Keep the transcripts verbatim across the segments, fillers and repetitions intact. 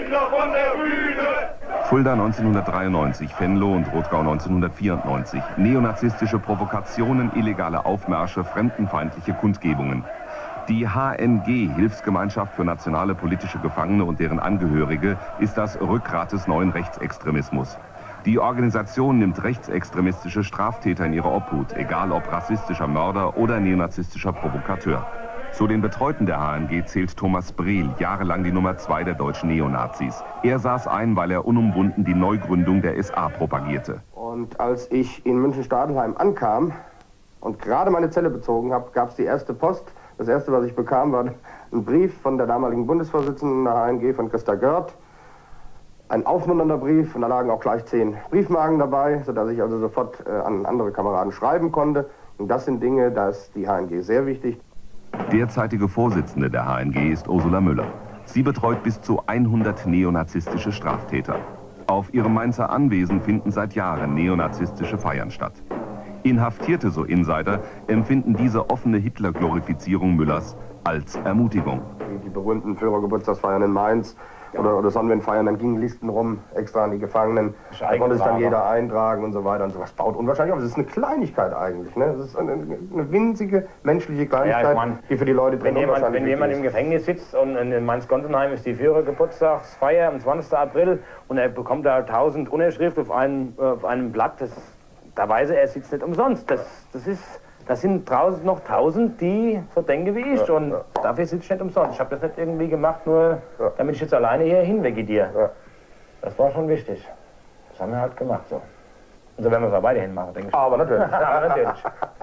Hitler von der Bühne! Fulda neunzehnhundertdreiundneunzig, Venlo und Rothgau neunzehnhundertvierundneunzig. Neonazistische Provokationen, illegale Aufmärsche, fremdenfeindliche Kundgebungen. Die H N G, Hilfsgemeinschaft für nationale politische Gefangene und deren Angehörige, ist das Rückgrat des neuen Rechtsextremismus. Die Organisation nimmt rechtsextremistische Straftäter in ihre Obhut, egal ob rassistischer Mörder oder neonazistischer Provokateur. Zu den Betreuten der H N G zählt Thomas Brehl, jahrelang die Nummer zwei der deutschen Neonazis. Er saß ein, weil er unumwunden die Neugründung der S A propagierte. Und als ich in München-Stadelheim ankam und gerade meine Zelle bezogen habe, gab es die erste Post. Das erste, was ich bekam, war ein Brief von der damaligen Bundesvorsitzenden der H N G, von Christa Görth. Ein aufmunternder Brief, und da lagen auch gleich zehn Briefmarken dabei, sodass ich also sofort äh, an andere Kameraden schreiben konnte. Und das sind Dinge, da ist die H N G sehr wichtig. Derzeitige Vorsitzende der H N G ist Ursula Müller. Sie betreut bis zu hundert neonazistische Straftäter. Auf ihrem Mainzer Anwesen finden seit Jahren neonazistische Feiern statt. Inhaftierte, so Insider, empfinden diese offene Hitler-Glorifizierung Müllers als Ermutigung. Die berühmten Führergeburtstagsfeiern in Mainz oder, oder Sonnenwindfeiern, dann gingen Listen rum, extra an die Gefangenen. Da konnte es dann jeder eintragen und so weiter und so. Was baut unwahrscheinlich auf. Das ist eine Kleinigkeit eigentlich. Ne? Das ist eine, eine winzige menschliche Kleinigkeit, ja, ich mein, die für die Leute drin wenn jemand, unwahrscheinlich Wenn jemand ist. Im Gefängnis sitzt und in Mainz-Gonsenheim ist die Führergeburtstagsfeier am zwanzigsten April und er bekommt da tausend Unterschriften auf, einen, auf einem Blatt, das, da weiß er, er sitzt nicht umsonst. Das, das ist... Das sind draußen noch tausend, die so denken wie ich. Ja, und ja. Dafür sitze ich nicht umsonst. Ich habe das nicht irgendwie gemacht, nur ja. damit ich jetzt alleine hier hinvegetiere. Ja. Das war schon wichtig. Das haben wir halt gemacht so. Und so werden wir es auch weiterhin machen, denke ich. Aber natürlich. Aber natürlich.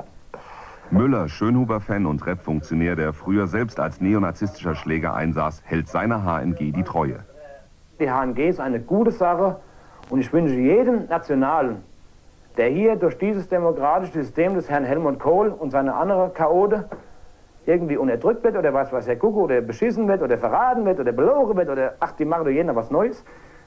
Müller, Schönhuber-Fan und Rap-Funktionär, der früher selbst als neonazistischer Schläger einsaß, hält seiner H N G die Treue. Die H N G ist eine gute Sache und ich wünsche jedem Nationalen, der hier durch dieses demokratische System des Herrn Helmut Kohl und seine anderen Chaoten irgendwie unterdrückt wird oder was weiß der Kuckuck oder beschissen wird oder verraten wird oder belogen wird oder ach, die machen doch jeden was Neues,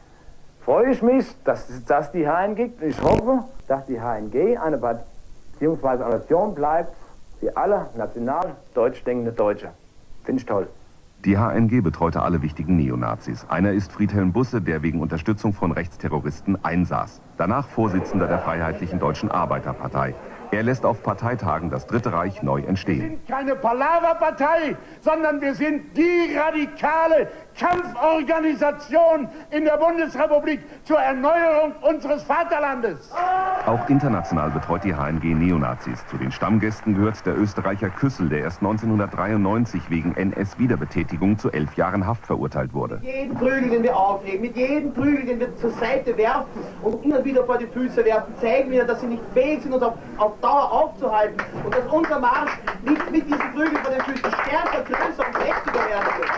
freue ich mich, dass das die H N G gibt. Ich hoffe, dass die H N G eine beziehungsweise eine Nation bleibt für alle national deutsch denkende Deutsche. Finde ich toll. Die H N G betreute alle wichtigen Neonazis. Einer ist Friedhelm Busse, der wegen Unterstützung von Rechtsterroristen einsaß. Danach Vorsitzender der Freiheitlichen Deutschen Arbeiterpartei. Er lässt auf Parteitagen das Dritte Reich neu entstehen. Wir sind keine Palaverpartei, sondern wir sind die radikale Kampforganisation in der Bundesrepublik zur Erneuerung unseres Vaterlandes. Auch international betreut die H N G Neonazis. Zu den Stammgästen gehört der Österreicher Küssel, der erst neunzehnhundertdreiundneunzig wegen N S-Wiederbetätigung zu elf Jahren Haft verurteilt wurde. Mit jedem Prügel, den wir aufheben, mit jedem Prügel, den wir zur Seite werfen und immer wieder vor die Füße werfen, zeigen wir, dass sie nicht fähig sind, uns auf, auf Dauer aufzuhalten und dass unser Marsch nicht mit diesen Prügeln vor den Füßen stärker, größer und mächtiger werden wird.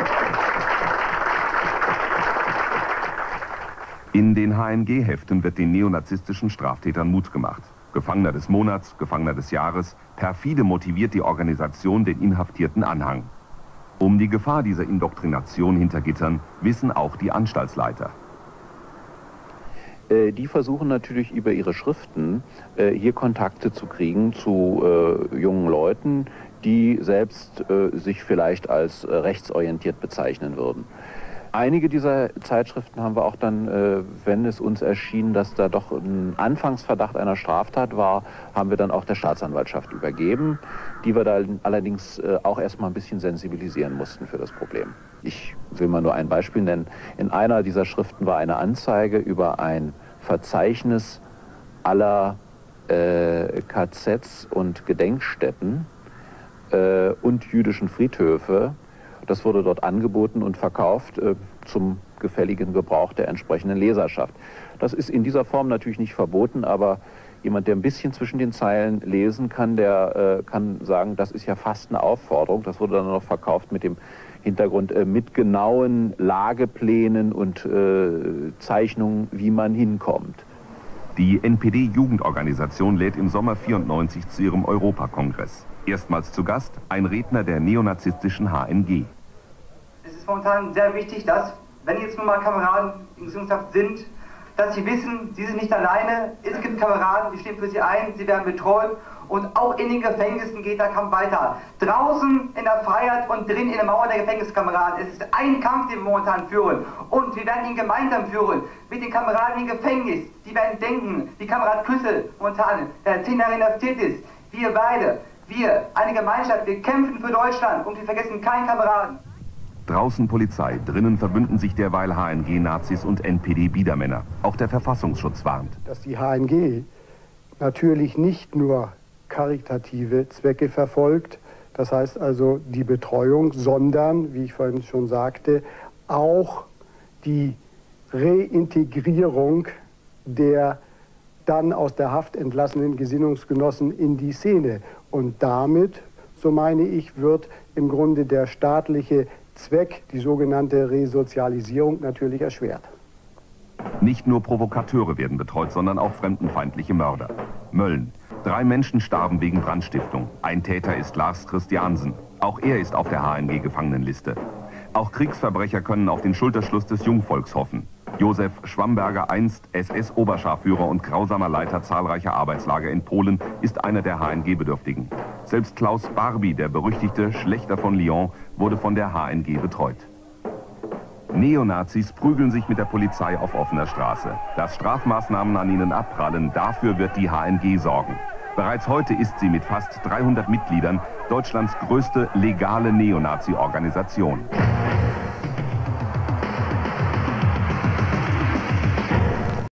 In den H N G-Heften wird den neonazistischen Straftätern Mut gemacht. Gefangener des Monats, Gefangener des Jahres, perfide motiviert die Organisation den inhaftierten Anhang. Um die Gefahr dieser Indoktrination hinter Gittern wissen auch die Anstaltsleiter. Die versuchen natürlich über ihre Schriften äh, hier Kontakte zu kriegen zu äh, jungen Leuten, die selbst äh, sich vielleicht als äh, rechtsorientiert bezeichnen würden. Einige dieser Zeitschriften haben wir auch dann, äh, wenn es uns erschien, dass da doch ein Anfangsverdacht einer Straftat war, haben wir dann auch der Staatsanwaltschaft übergeben, die wir dann allerdings äh, auch erstmal ein bisschen sensibilisieren mussten für das Problem. Ich will mal nur ein Beispiel nennen. In einer dieser Schriften war eine Anzeige über ein Verzeichnis aller äh, K Zs und Gedenkstätten äh, und jüdischen Friedhöfe. Das wurde dort angeboten und verkauft äh, zum gefälligen Gebrauch der entsprechenden Leserschaft. Das ist in dieser Form natürlich nicht verboten, aber jemand, der ein bisschen zwischen den Zeilen lesen kann, der äh, kann sagen, das ist ja fast eine Aufforderung. Das wurde dann noch verkauft mit dem Hintergrund äh, mit genauen Lageplänen und äh, Zeichnungen, wie man hinkommt. Die N P D-Jugendorganisation lädt im Sommer vierundneunzig zu ihrem Europakongress. Erstmals zu Gast ein Redner der neonazistischen H N G. Es ist momentan sehr wichtig, dass, wenn jetzt nun mal Kameraden in Gesellschaft sind, dass sie wissen, sie sind nicht alleine, es gibt Kameraden, die stehen für sie ein, sie werden betreut und auch in den Gefängnissen geht der Kampf weiter. Draußen in der Freiheit und drin in der Mauer der Gefängniskameraden. Es ist ein Kampf, den wir momentan führen und wir werden ihn gemeinsam führen mit den Kameraden im Gefängnis. Die werden denken, wie Kamerad Küssel momentan, der zehn Jahre inhaftiert ist, wir beide, wir, eine Gemeinschaft, wir kämpfen für Deutschland und wir vergessen keinen Kameraden. Draußen Polizei, drinnen verbünden sich derweil H N G-Nazis und N P D-Biedermänner. Auch der Verfassungsschutz warnt. Dass die H N G natürlich nicht nur karitative Zwecke verfolgt, das heißt also die Betreuung, sondern, wie ich vorhin schon sagte, auch die Reintegrierung der dann aus der Haft entlassenen Gesinnungsgenossen in die Szene. Und damit, so meine ich, wird im Grunde der staatliche Zweck, die sogenannte Resozialisierung, natürlich erschwert. Nicht nur Provokateure werden betreut, sondern auch fremdenfeindliche Mörder. Mölln. Drei Menschen starben wegen Brandstiftung. Ein Täter ist Lars Christiansen. Auch er ist auf der H N G-Gefangenenliste. Auch Kriegsverbrecher können auf den Schulterschluss des Jungvolks hoffen. Josef Schwamberger, einst S S-Oberscharführer und grausamer Leiter zahlreicher Arbeitslager in Polen, ist einer der H N G-Bedürftigen. Selbst Klaus Barbie, der berüchtigte Schlächter von Lyon, wurde von der H N G betreut. Neonazis prügeln sich mit der Polizei auf offener Straße. Dass Strafmaßnahmen an ihnen abprallen, dafür wird die H N G sorgen. Bereits heute ist sie mit fast dreihundert Mitgliedern Deutschlands größte legale Neonazi-Organisation.